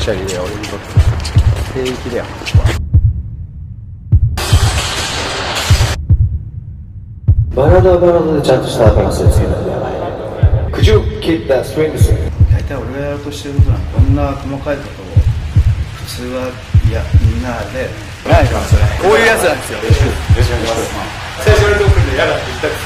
車にね、俺に乗って聖域だよ。 バラードはバラードでちゃんとしたアプローチですけど、Could you keep that strings? 大体俺がやろうとしてることはこんな細かいことを普通はいやみんなでないからそれこういうやつなんですよ。よろしくお願いします。最初のトークで嫌だって言った